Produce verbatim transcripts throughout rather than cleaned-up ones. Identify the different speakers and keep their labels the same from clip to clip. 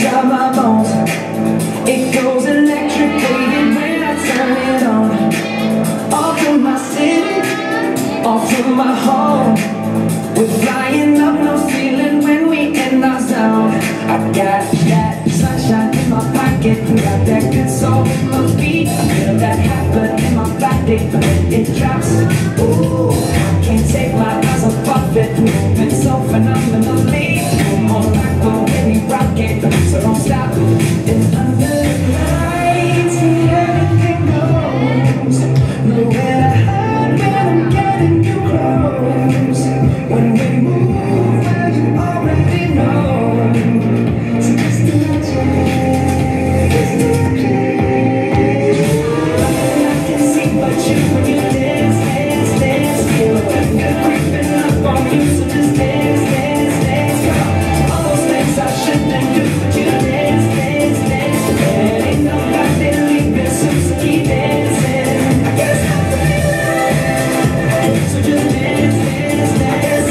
Speaker 1: inside my bones. It goes electric waving when I turn it on. All through my city, all through my home. We're flying up, no ceiling when we in our zone. I got that sunshine in my pocket, got that good soul in my feet. I feel that hot blood in my body when it drops. Ooh, I can't take my eyes off of it, moving so phenomenally. Come on, like the way we rock it, so don't stop. It's under the lights and everything goes. Nowhere to hide when I'm getting you close. When we move, well, you already know. So just imagine, just imagine. Nothing I can see but you when you dance, dance, dance. Feel the thunder creeping up on you, so just dance, dance, dance. Girl, all those things I shouldn't do, but you dance, dance, dance. There ain't nobody leaving soon, so keep dancing. I can't stop the feeling, so just dance, dance, dance.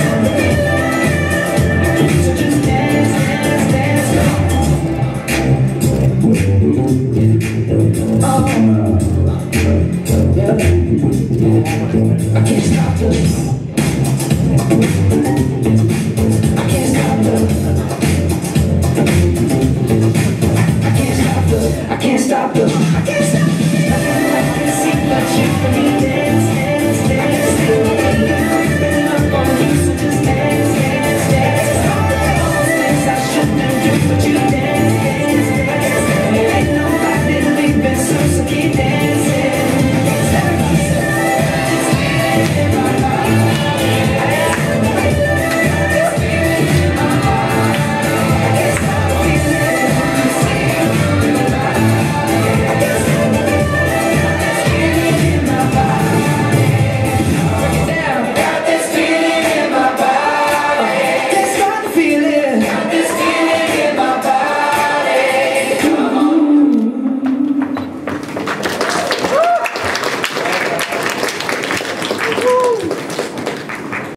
Speaker 1: So just dance, dance, dance. Oh, yeah. I can't stop this.